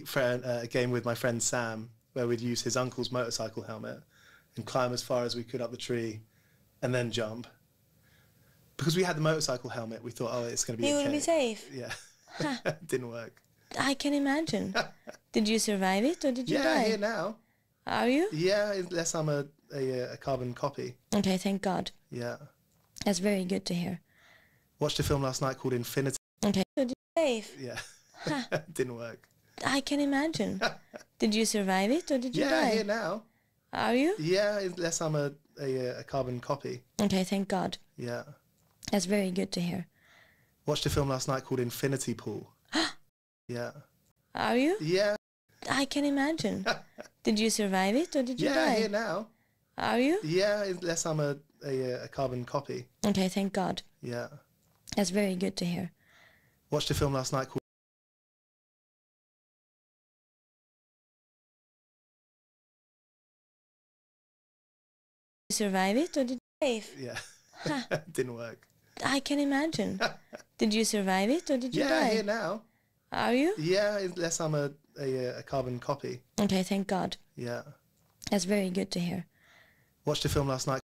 a game with my friend Sam where we'd use his uncle's motorcycle helmet and climb as far as we could up the tree and then jump. Because we had the motorcycle helmet, we thought, oh, it's going to be okay. You will be safe. Yeah. Didn't work. I can imagine. Did you survive it or did you die? Yeah, here now. Are you? Yeah, unless I'm a carbon copy. Okay, thank God. Yeah. That's very good to hear. Watched a film last night called Infinity. Okay, so did you safe? Yeah. Didn't work. I can imagine. Did you survive it or did you die? Yeah, here now. Are you? Yeah, unless I'm a carbon copy. Okay, thank God. Yeah. That's very good to hear. Watched a film last night called Infinity Pool. Yeah. Are you? Yeah. I can imagine. Did you survive it or did you die? Yeah, here now. Are you? Yeah, unless I'm a carbon copy. Okay, thank God. Yeah. That's very good to hear. Watched a film last night called Did you survive it or did you safe? Yeah. Didn't work. I can imagine. Did you survive it or did you Yeah, die? here now. Are you? Yeah, unless I'm a carbon copy. Okay, thank God. Yeah. That's very good to hear. Watched a film last night